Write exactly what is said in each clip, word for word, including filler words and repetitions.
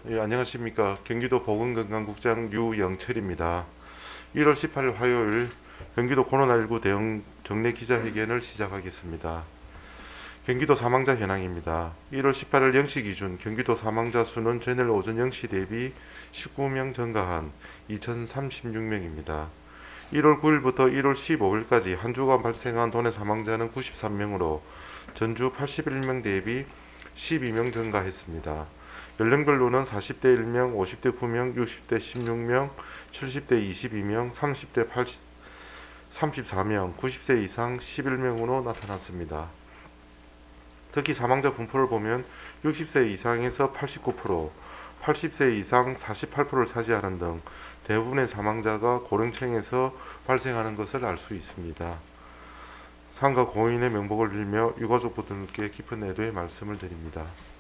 예, 안녕하십니까. 경기도 보건건강국장 유영철입니다. 일월 십팔일 화요일 경기도 코로나십구 대응 정례 기자회견을 시작하겠습니다. 경기도 사망자 현황입니다. 일월 십팔일 영 시 기준 경기도 사망자 수는 전일 오전 영 시 대비 십구 명 증가한 이천삼십육 명입니다. 일월 구일부터 일월 십오일까지 한 주간 발생한 도내 사망자는 구십삼 명으로 전주 팔십일 명 대비 십이 명 증가했습니다. 연령별로는 사십 대 일 명, 오십 대 구 명, 육십 대 십육 명, 칠십 대 이십이 명, 삼십 대 삼십사 명, 구십 세 이상 십일 명으로 나타났습니다. 특히 사망자 분포를 보면 육십 세 이상에서 팔십구 퍼센트, 팔십 세 이상 사십팔 퍼센트를 차지하는 등 대부분의 사망자가 고령층에서 발생하는 것을 알 수 있습니다. 상가 고인의 명복을 빌며 유가족분들께 깊은 애도의 말씀을 드립니다.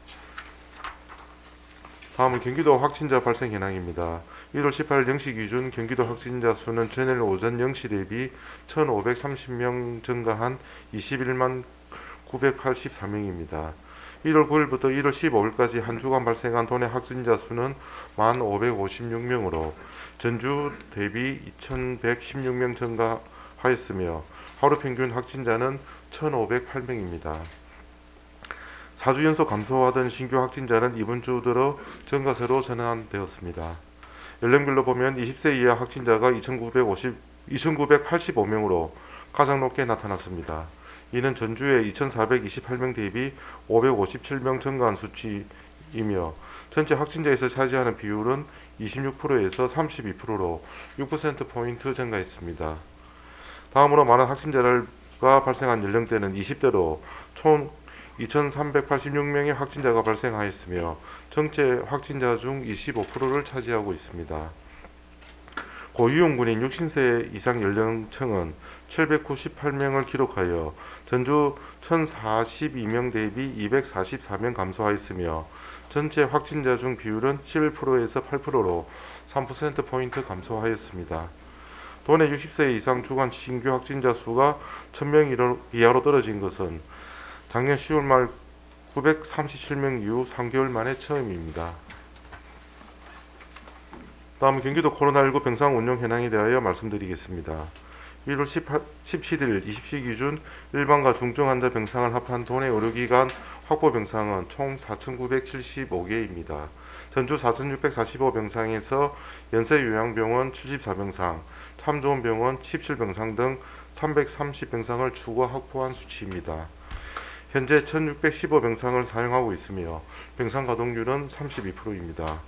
다음은 경기도 확진자 발생 현황입니다. 일월 십팔일 영 시 기준 경기도 확진자 수는 전일 오전 영 시 대비 천오백삼십 명 증가한 이십일만 구백팔십사 명입니다. 일월 구일부터 일월 십오일까지 한 주간 발생한 도내 확진자 수는 만 오백오십육 명으로 전주 대비 이천백십육 명 증가하였으며 하루 평균 확진자는 천오백팔 명입니다. 사 주 연속 감소하던 신규 확진자는 이번 주 들어 증가세로 전환되었습니다. 연령별로 보면 이십 세 이하 확진자가 이천구백팔십오 명으로 가장 높게 나타났습니다. 이는 전주의 이천사백이십팔 명 대비 오백오십칠 명 증가한 수치이며 전체 확진자에서 차지하는 비율은 이십육 퍼센트에서 삼십이 퍼센트로 육 퍼센트 포인트 증가했습니다. 다음으로 많은 확진자가 발생한 연령대는 이십 대로 총 이천삼백팔십육 명의 확진자가 발생하였으며 전체 확진자 중 이십오 퍼센트를 차지하고 있습니다. 고위험군인 육십 세 이상 연령층은 칠백구십팔 명을 기록하여 전주 천사십이 명 대비 이백사십사 명 감소하였으며 전체 확진자 중 비율은 십일 퍼센트에서 팔 퍼센트로 삼 퍼센트 포인트 감소하였습니다. 도내 육십 세 이상 주간 신규 확진자 수가 천 명 이하로 떨어진 것은 작년 시월 말 구백삼십칠 명 이후 삼 개월 만에 처음입니다. 다음 경기도 코로나십구 병상 운영 현황에 대하여 말씀드리겠습니다. 일월 십칠일 이십 시 기준 일반과 중증 환자 병상을 합한 도내 의료기관 확보 병상은 총 사천구백칠십오 개입니다. 전주 사천육백사십오 병상에서 연세요양병원 칠십사 병상, 참좋은병원 십칠 병상 등 삼백삼십 병상을 추가 확보한 수치입니다. 현재 천육백십오 병상을 사용하고 있으며 병상 가동률은 삼십이 퍼센트입니다.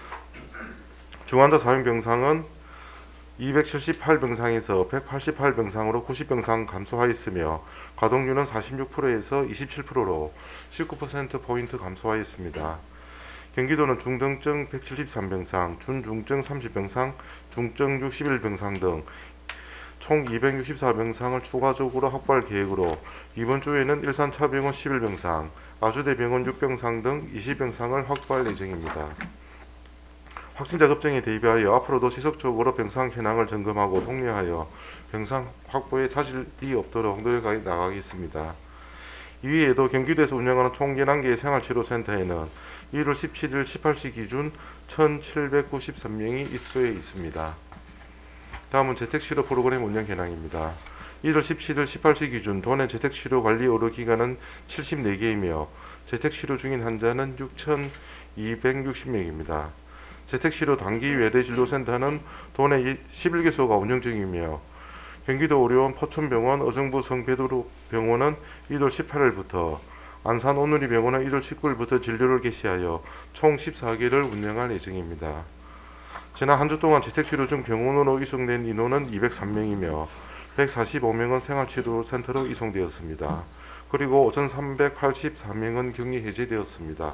중환자 사용 병상은 이백칠십팔 병상에서 백팔십팔 병상으로 구십 병상 감소하였으며 가동률은 사십육 퍼센트에서 이십칠 퍼센트로 십구 퍼센트 포인트 감소하였습니다. 경기도는 중등증 백칠십삼 병상, 준중증 삼십 병상, 중증 육십일 병상 등 총 이백육십사 병상을 추가적으로 확보할 계획으로 이번 주에는 일산차병원 십일 병상, 아주대병원 육 병상 등 이십 병상을 확보할 예정입니다. 확진자 급증에 대비하여 앞으로도 지속적으로 병상 현황을 점검하고 독려하여 병상 확보에 차질이 없도록 노력해 나가겠습니다. 이외에도 경기도에서 운영하는 총 열한 개의 생활치료센터에는 일월 십칠일 십팔 시 기준 천칠백구십삼 명이 입소해 있습니다. 다음은 재택치료 프로그램 운영 현황입니다. 일월 십칠일 십팔 시 기준 도내 재택치료관리 의료기관은 칠십사 개이며 재택치료 중인 환자는 육천이백육십 명입니다. 재택치료 단기 외래진료센터는 도내 십일 개소가 운영 중이며 경기도 의료원 포천병원, 의정부 성베드로병원은 일월 십팔일부터 안산 오누리병원은 일월 십구일부터 진료를 개시하여 총 십사 개를 운영할 예정입니다. 지난 한 주 동안 재택치료 중 병원으로 이송된 인원은 이백삼 명이며 백사십오 명은 생활치료센터로 이송되었습니다. 그리고 오천삼백팔십사 명은 격리 해제되었습니다.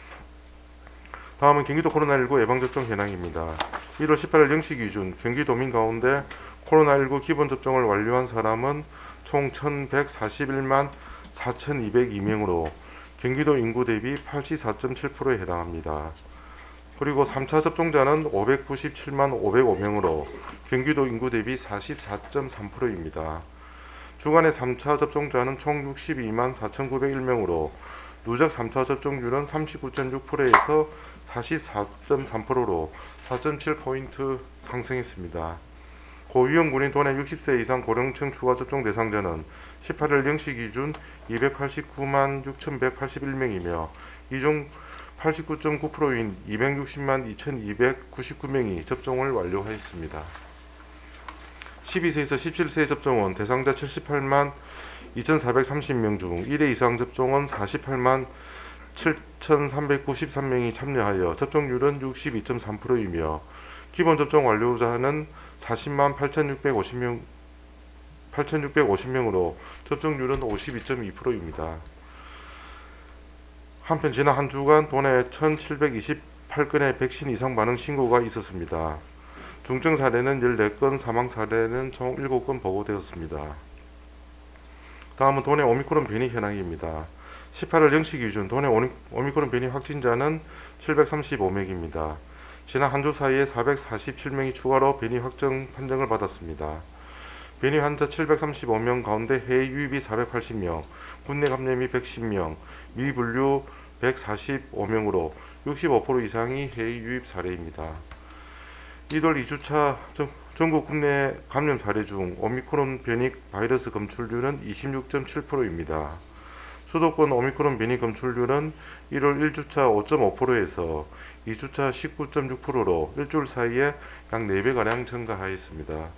다음은 경기도 코로나십구 예방접종 현황입니다. 일월 십팔일 영 시 기준 경기도민 가운데 코로나십구 기본접종을 완료한 사람은 총 천백사십일만 사천이백이 명으로 경기도 인구 대비 팔십사 점 칠 퍼센트에 해당합니다. 그리고 삼 차 접종자는 오백구십칠만 오백오 명으로 경기도 인구 대비 사십사 점 삼 퍼센트입니다. 주간의 삼 차 접종자는 총 육십이만 사천구백일 명으로 누적 삼 차 접종률은 삼십구 점 육 퍼센트에서 사십사 점 삼 퍼센트로 사 점 칠 포인트 상승했습니다. 고위험군인 도내 육십 세 이상 고령층 추가 접종 대상자는 십팔 일 영 시 기준 이백팔십구만 육천백팔십일 명이며 이 중 팔십구 점 구 퍼센트인 이백육십만 이천이백구십구 명이 접종을 완료하였습니다. 십이 세에서 십칠 세 접종은 대상자 칠십팔만 이천사백삼십 명 중 일 회 이상 접종은 사십팔만 칠천삼백구십삼 명이 참여하여 접종률은 육십이 점 삼 퍼센트이며 기본 접종 완료자는 사십만 팔천육백오십 명, 팔천육백오십 명으로 접종률은 오십이 점 이 퍼센트입니다. 한편 지난 한 주간 도내 천칠백이십팔 건의 백신 이상 반응 신고가 있었습니다. 중증 사례는 열네 건, 사망 사례는 총 일곱 건 보고되었습니다. 다음은 도내 오미크론 변이 현황입니다. 십팔 일 영 시 기준 도내 오미크론 변이 확진자는 칠백삼십오 명입니다. 지난 한 주 사이에 사백사십칠 명이 추가로 변이 확정 판정을 받았습니다. 변이 환자 칠백삼십오 명 가운데 해외 유입이 사백팔십 명, 국내 감염이 백십 명, 미분류 백사십오 명으로 육십오 퍼센트 이상이 해외 유입 사례입니다. 이월 이 주차 전국 국내 감염 사례 중 오미크론 변이 바이러스 검출률은 이십육 점 칠 퍼센트입니다. 수도권 오미크론 변이 검출률은 일월 일 주차 오 점 오 퍼센트에서 이 주차 십구 점 육 퍼센트로 일주일 사이에 약 네 배가량 증가하였습니다.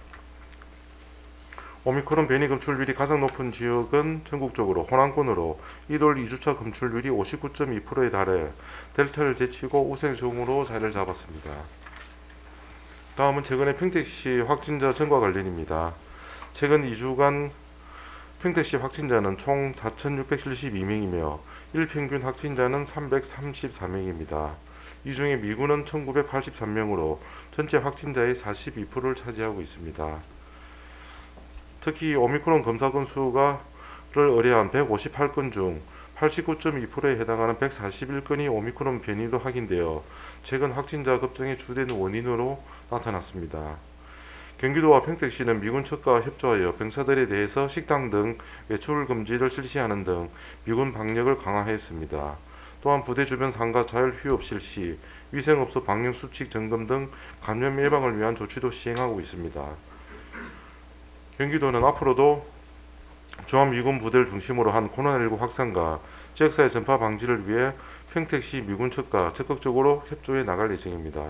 오미크론 변이 검출률이 가장 높은 지역은 전국적으로 호남권으로 이월 이 주차 검출률이 오십구 점 이 퍼센트에 달해 델타를 제치고 우세종으로 자리를 잡았습니다. 다음은 최근의 평택시 확진자 증가 관련입니다. 최근 이 주간 평택시 확진자는 총 사천육백칠십이 명이며 일평균 확진자는 삼백삼십사 명입니다. 이 중에 미군은 천구백팔십삼 명으로 전체 확진자의 사십이 퍼센트를 차지하고 있습니다. 특히 오미크론 검사 건수를 의뢰한 백오십팔 건 중 팔십구 점 이 퍼센트에 해당하는 백사십일 건이 오미크론 변이로 확인되어 최근 확진자 급증의 주된 원인으로 나타났습니다. 경기도와 평택시는 미군 측과 협조하여 병사들에 대해서 식당 등 외출 금지를 실시하는 등 미군 방역을 강화했습니다. 또한 부대 주변 상가 자율 휴업 실시, 위생업소 방역 수칙 점검 등 감염 예방을 위한 조치도 시행하고 있습니다. 경기도는 앞으로도 주한미군 부대를 중심으로 한 코로나십구 확산과 지역사회 전파 방지를 위해 평택시 미군 측과 적극적으로 협조해 나갈 예정입니다.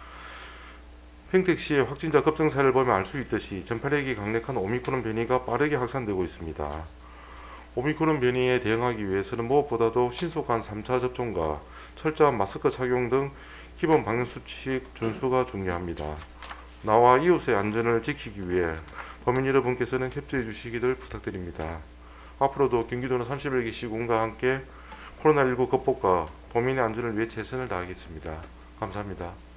평택시의 확진자 급증 사례를 보면 알 수 있듯이 전파력이 강력한 오미크론 변이가 빠르게 확산되고 있습니다. 오미크론 변이에 대응하기 위해서는 무엇보다도 신속한 삼 차 접종과 철저한 마스크 착용 등 기본 방역수칙 준수가 중요합니다. 나와 이웃의 안전을 지키기 위해 도민 여러분께서는 협조해 주시기를 부탁드립니다. 앞으로도 경기도는 삼십 일 개 시군과 함께 코로나십구 극복과 도민의 안전을 위해 최선을 다하겠습니다. 감사합니다.